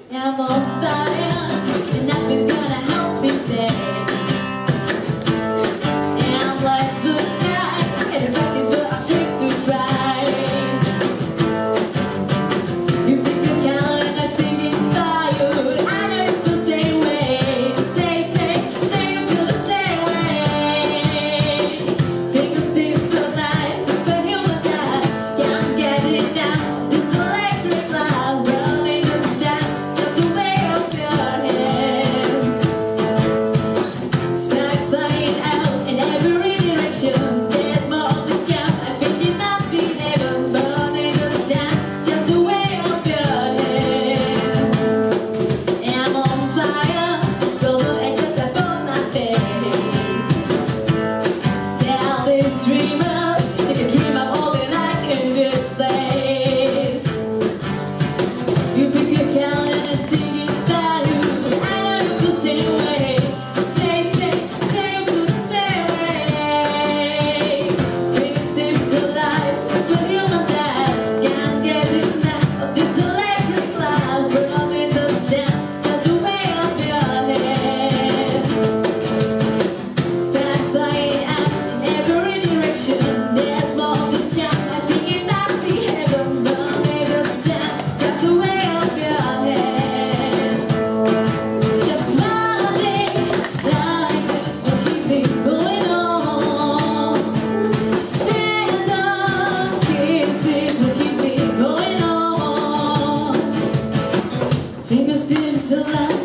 I'm on fire, and nothing's gonna help me there. And I'm lights the sky, and I'm asking for our drinks to try. You pick a count and I sing it fire. I know you feel the same way. Say you feel the same way. Fingertips so nice, superhuman touch. Can't get it now. This electric love running the sound, just the way of your hand. Sparks flying out in every direction. There's more of this count. I think it must be heaven, burning the sound, just the way of your hand. And I'm on fire, golden angels up on my face. Tell these dreamers they can dream of all that I can this place. You pick a count and I sing it value. I know you feel the same way. Say you feel the same way. Fingertips alive, superhuman touch. Can't get enough of this electric love, running the sound, just the way of your hand. Sparks flying out in every direction. There's more of this count. I think it must be heaven, burning the sound, just the way of your hand. Just nothing like this will keep me going on. Tender kisses will keep me going on. Fingertips alive.